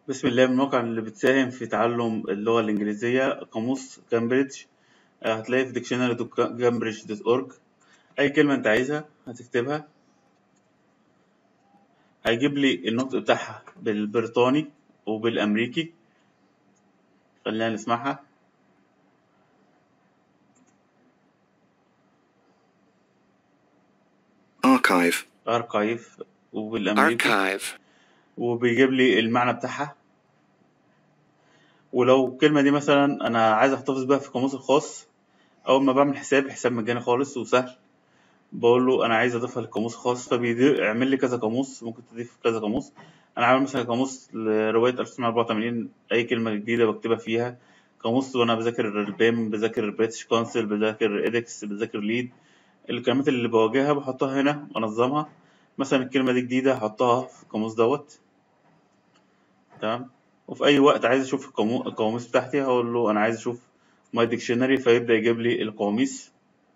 بسم الله. من المواقع اللي بتساهم في تعلم اللغة الإنجليزية قاموس كامبريدج. هتلاقي في dictionary.cambridge.org. أي كلمة أنت عايزها هتكتبها، هيجيب لي النطق بتاعها بالبريطاني وبالأمريكي. خلينا نسمعها. archive أركايف وبالأمريكي، archive وبيجيب لي المعنى بتاعها. ولو الكلمة دي مثلا أنا عايز أحتفظ بيها في قاموسي الخاص، أول ما بعمل حساب مجاني خالص وسهل، بقول له انا عايز اضيفها لقاموس خاص، فبيعمل لي كذا قاموس، ممكن تضيف كذا قاموس. انا عامل مثلا قاموس لروايه 1984، اي كلمه جديده بكتبها فيها. قاموس وانا بذاكر البيم، بذاكر بريتش كونسل، بذاكر ادكس، بذاكر ليد. الكلمات اللي بواجهها بحطها هنا وانظمها. مثلا الكلمه دي جديده هحطها في القاموس دوت. تمام. وفي اي وقت عايز اشوف القواميس بتاعتي هقول له انا عايز اشوف ماي ديكشنري، فيبدا يجيب لي القواميس،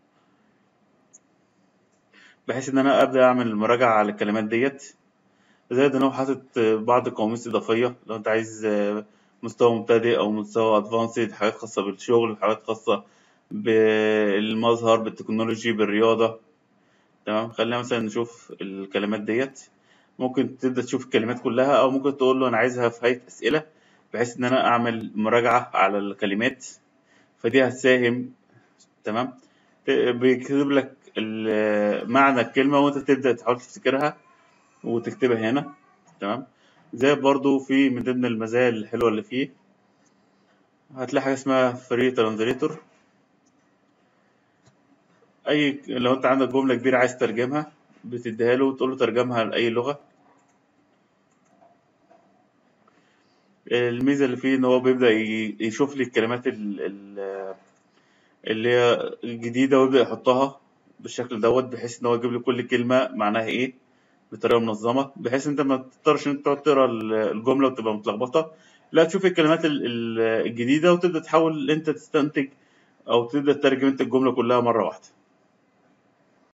بحيث ان انا ابدا اعمل مراجعه على الكلمات ديت. زائد ان هو حاطط بعض القواميس اضافيه لو انت عايز مستوى مبتدئ او مستوى ادفانسد، حاجات خاصه بالشغل، حاجات خاصه بالمظهر، بالتكنولوجي، بالرياضه. تمام. خلينا مثلا نشوف الكلمات ديت. ممكن تبدا تشوف الكلمات كلها، او ممكن تقول له انا عايزها في هيئه اسئله، بحيث ان انا اعمل مراجعه على الكلمات. فدي هتساهم. تمام. بيكتب لك معنى الكلمه وانت تبدا تحاول تفتكرها وتكتبها هنا. تمام. زي برضو في من ضمن المزايا الحلوة اللي فيه، هتلاقي حاجة اسمها فري ترانزليتور. أي لو أنت عندك جملة كبيرة عايز تترجمها، بتديها له وتقول له ترجمها لأي لغة. الميزة اللي فيه إن هو بيبدأ يشوف لي الكلمات اللي هي الجديدة ويبدأ يحطها بالشكل دوت، بحيث إن هو يجيب لي كل كلمة معناها إيه بطريقة منظمة، بحيث أنت ما تضطرش إن أنت تقعد تقرا الجملة وتبقى متلخبطة. لا، تشوف الكلمات الجديدة وتبدأ تحاول أنت تستنتج أو تبدأ تترجم أنت الجملة كلها مرة واحدة.